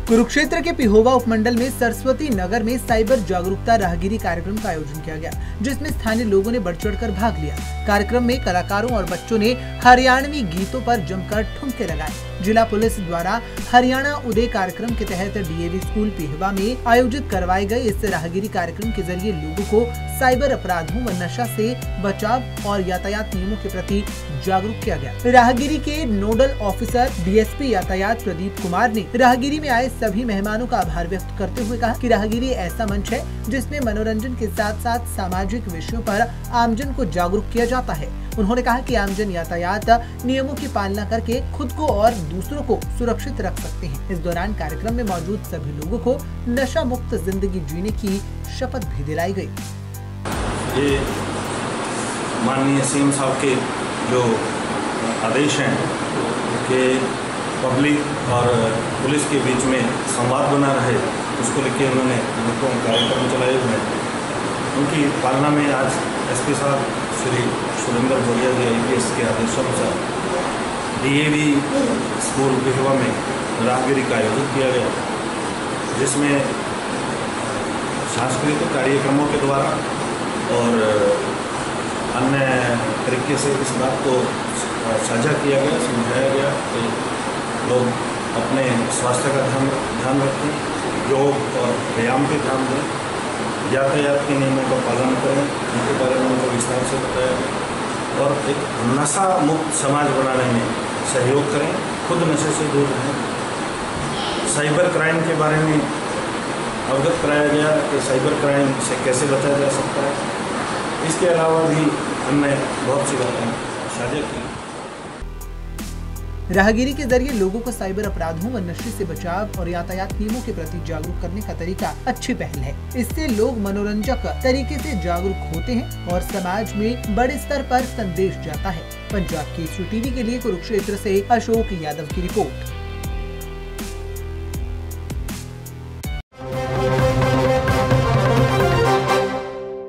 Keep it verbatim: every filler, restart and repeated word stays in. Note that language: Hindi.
कुरुक्षेत्र के पिहोवा उपमंडल में सरस्वती नगर में साइबर जागरूकता राहगिरी कार्यक्रम का आयोजन किया गया, जिसमें स्थानीय लोगों ने बढ़ चढ़कर भाग लिया। कार्यक्रम में कलाकारों और बच्चों ने हरियाणवी गीतों पर जमकर ठुमके लगाए। जिला पुलिस द्वारा हरियाणा उदय कार्यक्रम के तहत डीएवी स्कूल पिहोवा में आयोजित करवाए गए इस राहगिरी कार्यक्रम के जरिए लोगों को साइबर अपराधों व नशा से बचाव और यातायात नियमों के प्रति जागरूक किया गया। राहगिरी के नोडल ऑफिसर डीएसपी यातायात प्रदीप कुमार ने राहगिरी में आए सभी मेहमानों का आभार व्यक्त करते हुए कहा कि राहगिरी ऐसा मंच है जिसमें मनोरंजन के साथ साथ सामाजिक विषयों पर आमजन को जागरूक किया जाता है। उन्होंने कहा कि आमजन यातायात नियमों की पालना करके खुद को और दूसरों को सुरक्षित रख सकते हैं। इस दौरान कार्यक्रम में मौजूद सभी लोगों को नशा मुक्त जिंदगी जीने की शपथ भी दिलाई गई। ये माननीय सीएम साहब के जो आदेश हैं कि पब्लिक और पुलिस के बीच में संवाद बना रहे, उसको लेकर उन्होंने अनेकों कार्यक्रम चलाए हुए हैं। उनकी पालना में आज एसपी साहब श्री सुरेंद्र बोरिया जी आई पी एस के आदेशानुसार डीएवी स्कूल पिहोवा में राहगिरी का आयोजन किया गया, जिसमें सांस्कृतिक कार्यक्रमों के द्वारा और अन्य तरीके से इस बात को साझा किया गया, समझाया गया कि लोग अपने स्वास्थ्य का ध्यान ध्यान रखें, योग और व्यायाम पे ध्यान दें, यातायात के नियमों का पालन करें, उनके बारे में उनको विस्तार से बताया गया और एक नशा मुक्त समाज बनाने में सहयोग करें, खुद नशे से दूर रहें। साइबर क्राइम के बारे में अवगत कराया गया कि साइबर क्राइम से कैसे बचा जा सकता है। इसके अलावा भी हमने बहुत सी बातें साझा की। राहगिरी के जरिए लोगों को साइबर अपराधों व नशे से बचाव और यातायात नियमों के प्रति जागरूक करने का तरीका अच्छी पहल है। इससे लोग मनोरंजक तरीके से जागरूक होते हैं और समाज में बड़े स्तर पर संदेश जाता है। पंजाब केसरी टीवी के लिए कुरुक्षेत्र से अशोक यादव की रिपोर्ट।